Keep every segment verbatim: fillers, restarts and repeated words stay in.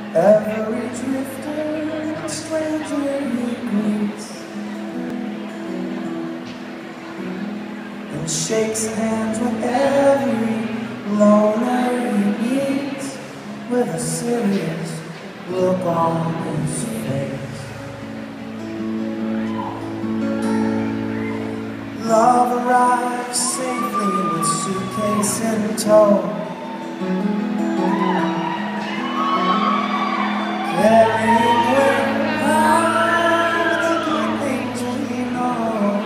Every drifter and stranger he greets, and shakes hands with every loner he meets, with a serious look on his face. Love arrives safely with suitcase in tow, carrying with her the good things we know,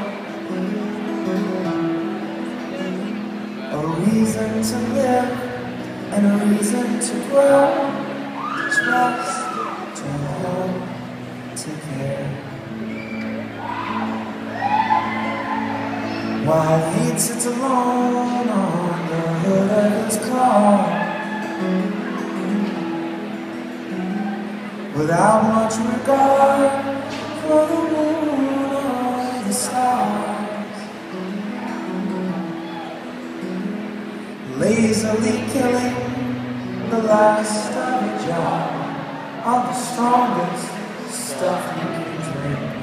a reason to live and a reason to grow, to trust, to hope, to care. While he sits alone on the hood of his car, without much regard for the moon or the stars, lazily killing the last of a jar of the strongest stuff you can drink.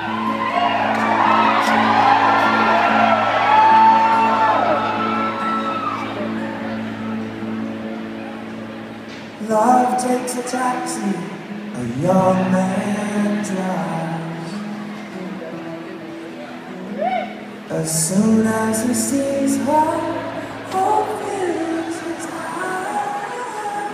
Love takes a taxi, a young man drives. As soon as he sees her, hope fills his eyes.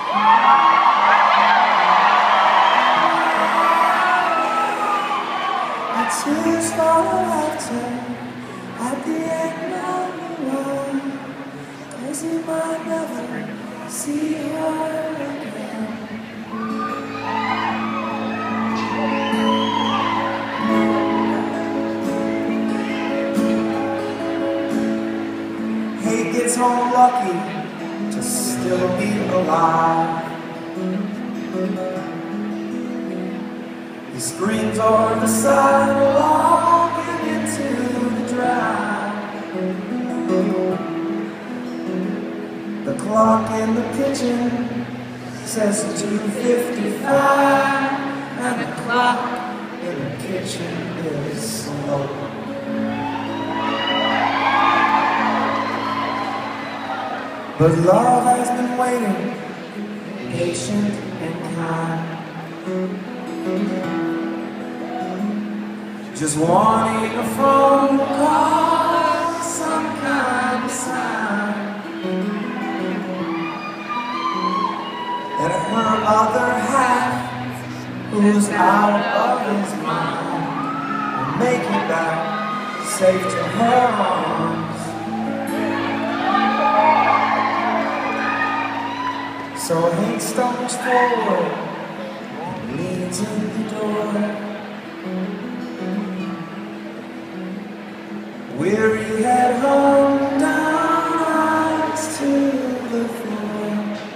It's his fault laughter at the end of the line, 'cause he might never see her again. He gets home lucky to still be alive. He screams over the sidewalk and into the drive. The clock in the kitchen says two fifty-five, and the clock in the kitchen is slow. But love has been waiting, patient and kind, just wanting a phone call, some kind of sign that her other half, who's out of his mind, will make it back safe to her arms. So hate stumbles forward and leans in the door, weary head hung down, eyes to the floor.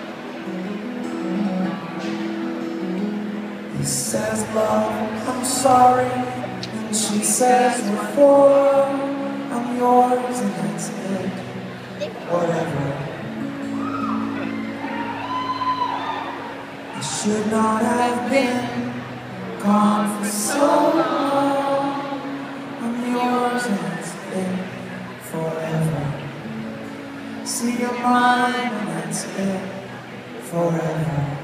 He says, love, I'm sorry, and she says, before, I'm yours, and that's it, whatever. I should not have been gone for so long. I'm yours, and that's it, forever. See, you're mine, and that's it, forever.